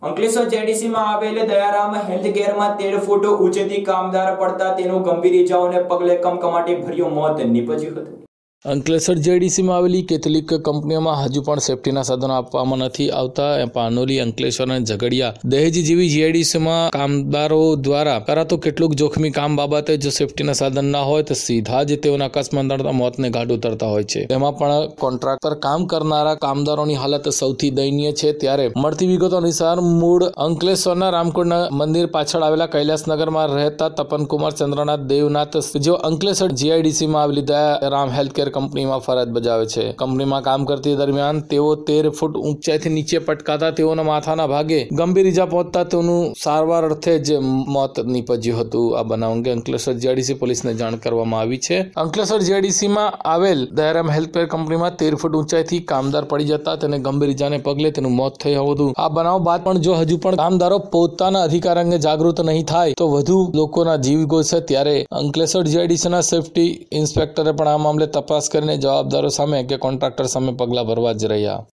અંકલેશ્વર જેડીસીમાં આવેલ દયારામ હેલ્થકેરમાં 13 ફૂટ ઊંચેથી કામદાર પડતા તેનું ગંભીર ઇજાઓને પગલે કમકમાટી ભર્યું મોત નીપજ્યું હતું। અંકલેશ્વર જેડીસીમાં આવેલી કેટલીક કંપનીઓમાં હજુ પણ સેફટીના સાધનો આપવામાં નથી આવતા। પાનોલી, અંકલેશ્વર અને ઝઘડિયા, દહેજ જેવી જેડીસીમાં કામદારો દ્વારા કરાતો કેટલુંક જોખમી કામ બાબતે જો સેફટીના સાધન ના હોય તો સીધા જ તેઓના અકસ્માત નડતા મોતને ઘાટ ઉતરતા હોય છે। તેમાં પણ કોન્ટ્રાક્ટ પર કામ કરનારા કામદારોની હાલત સૌથી દયનીય છે। ત્યારે મળતી વિગતો અનુસાર મૂળ અંકલેશ્વરના રામકુંડ મંદિર પાછળ આવેલા કૈલાસનગરમાં રહેતા તપનકુમાર ચંદ્રનાથ દેવનાથ, જેઓ અંકલેશ્વર જીઆઈડીસીમાં આવેલી દયારામ હેલ્થકેર કંપનીમાં ફરજ બજાવે છે। કંપનીમાં કામ કરતી દરમિયાન તેઓ 13 ફૂટ ઊંચાઈથી નીચે પટકાતા તેઓના માથાના ભાગે ગંભીર ઈજા પહોંચતા તેઓનું સારવાર અર્થે જ મોત નીપજ્યું હતું। આ બનાવ અંગે અંકલેશ્વર જીઆઈડીસી પોલીસને જાણ કરવામાં આવી છે। અંકલેશ્વર જીઆઈડીસીમાં આવેલ દયારામ હેલ્થકેર કંપનીમાં 13 ફૂટ ઊંચાઈથી કામદાર પડી જતા તેને ગંભીર ઈજાને પગલે તેનું મોત થયું હતું। આ બનાવ બાદ પણ જો હજુ પણ કામદારો પોતાના અધિકાર અંગે જાગૃત નહીં થાય તો વધુ લોકોના જીવ ગોશે। ત્યારે અંકલેશ્વર જીઆઈડીસીના સેફટી ઇન્સ્પેક્ટરે પણ આ મામલે તપાસ કરીને જવાબદારો સામે કે કોન્ટ્રાક્ટર સામે પગલાં ભરવા જ રહ્યા।